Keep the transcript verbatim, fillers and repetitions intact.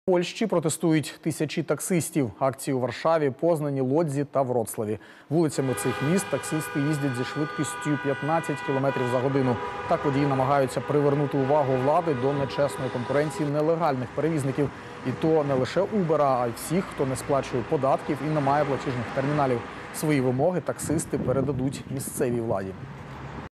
В Польщі протестують тисячі таксистів. Акції у Варшаві, Познані, Лодзі та Вроцлаві. Вулицями цих міст таксисти їздять зі швидкістю п'ятнадцять кілометрів за годину. Так водії намагаються привернути увагу влади до нечесної конкуренції нелегальних перевізників. І то не лише Убера, а й всіх, хто не сплачує податків і не має платіжних терміналів. Свої вимоги таксисти передадуть місцевій владі.